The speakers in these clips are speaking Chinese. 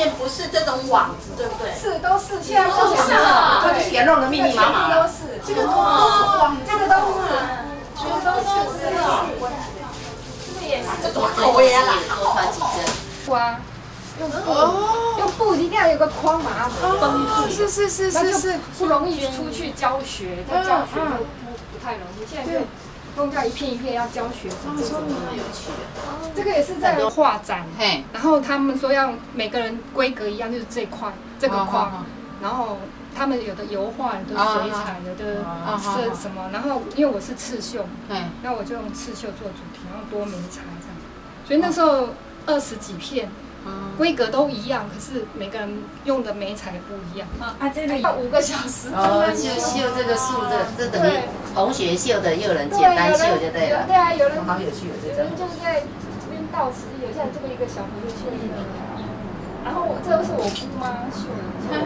面不是这种网子，对不对？ 是都是，现在都是它就是也弄得密密麻麻。 都是， 这个都是网， 这个都是，全都是这个。这也是， 这多口呀啦！ 多穿几针。 哇，用布一定要有个框把它绷住。是，不容易出去教学，在教学不太容易。现在就弄掉一片一片要教学生，这种很有趣的。这个也是在画展，然后他们说要每个人规格一样，就是这块这个框，然后他们有的油画，有的水彩，有的是什么，然后因为我是刺绣，那我就用刺绣做主题，然后多媒材这样，所以那时候20几片。规格都一样，可是每个人用的媒材不一样。这里要5个小时。 就绣这个树这等于同学绣的，也有人简单绣就对了。 对啊，有人好有趣， 有人就是在这边倒刺，有像这个一个小朋友绣的，然后这都是我姑妈绣的。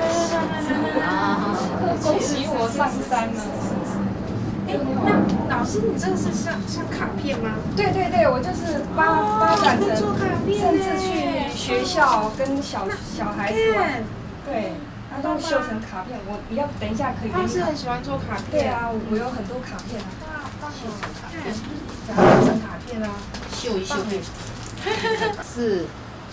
恭喜我上山了。 那老师，你这个是像卡片吗？ 对，我就是发展成，甚至去学校跟小孩子玩，对，然后都绣成卡片。你要等一下可以给你。他是很喜欢做卡片。对啊，我有很多卡片啊。 绣成卡片， 然后做成卡片啊。 绣一绣可以。是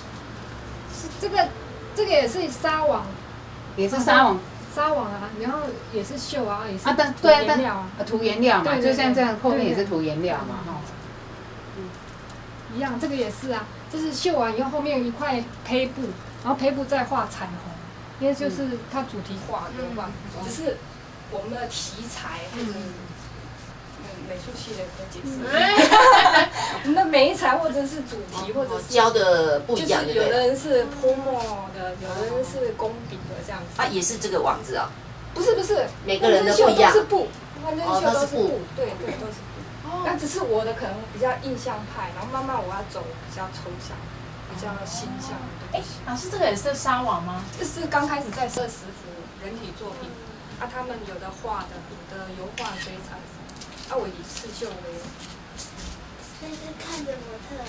这个也是纱网， 也是纱网。 纱网啊，然后也是绣啊，也是涂颜料啊，涂颜料嘛，就像这样，后面也是涂颜料嘛，哈。 一样，这个也是啊，就是绣完以后，后面一块胚布，然后胚布再画彩虹，因为就是它主题画的嘛，只是我们的题材或者美术系的可以解释，我们的媒材或者是主题或者是教的不一样， 就是有的人是泼墨的，有的人是工笔的这样子。 啊，也是这个网子啊？ 不是， 每个人的不一样。 都是布，反正绣都是布，对，都是布。那只是我的可能比较印象派，然后慢慢我要走比较抽象、比较形象的东西。 老师，这个也是纱网吗？ 这是刚开始在设10幅人体作品，他们有的画的，有的油画、水彩，我以刺绣为。 所以是看着模特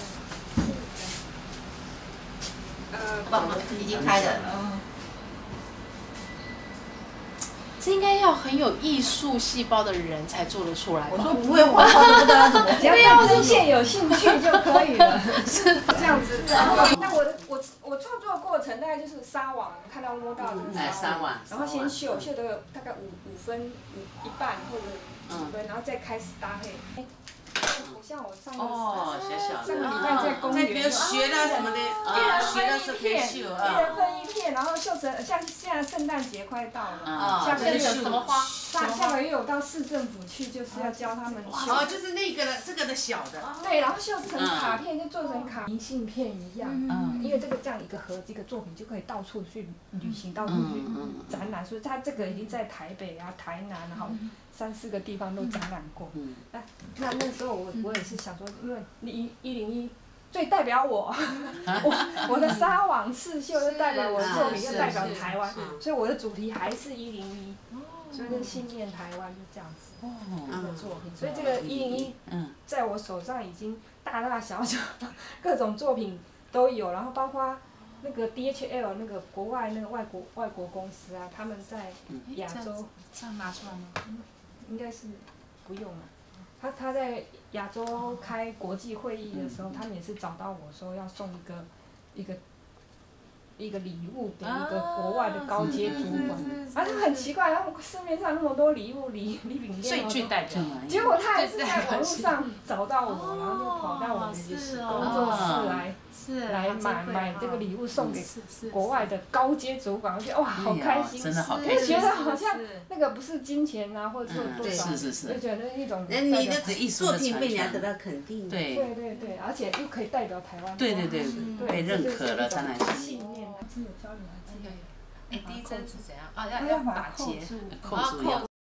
已经开了。 这应该要很有艺术细胞的人才做得出来吧？ 我说不会画画都不知道怎么。 只要对机械有兴趣就可以了。是这样子。那我创作过程大概就是纱网，看到摸到的纱网， 然后先绣的大概5分一半或者几分，然后再开始搭配。像我上个礼拜在公园学了什么的，学了是可以绣啊。 一人分一片，然后绣成像现在圣诞节快到了，下个月有什么花？ 下个月我到市政府去，就是要教他们绣。 哦，就是那个的这个的小的。 对，然后绣成卡片，就做成明信片一样。因为这样一个盒子一个作品就可以到处去旅行，到处去展览，所以它这个已经在台北啊、台南，然后3、4个地方都展览过。那时候我也是想说，因为101最代表我的纱网刺绣就代表我的作品，就代表台湾，所以我的主题还是101，所以跟信念台湾就这样子的作品。所以这个101在我手上已经大大小小各种作品都有，然后包括那个 DHL 那个国外那个外国公司啊，他们在亚洲这样拿出来吗？ 应该是不用了。他在亚洲开国际会议的时候，他们也是找到我说要送一个礼物给一个国外的高阶主管，他很奇怪，他们市面上那么多礼品店， 最代表。 结果他也是在网络上找到我，然后就跑到我的工作室来买这个礼物送给国外的高阶主管，我觉得哇好开心， 真的好开就心， 觉得好像那个不是金钱啊，或者是多少，就觉得一种你的作品被人家得到肯定， 对， 而且又可以代表台湾， 对，被认可了，当然是。 信念，真有教你们这个。 第一针是怎样？要打结， 扣住要。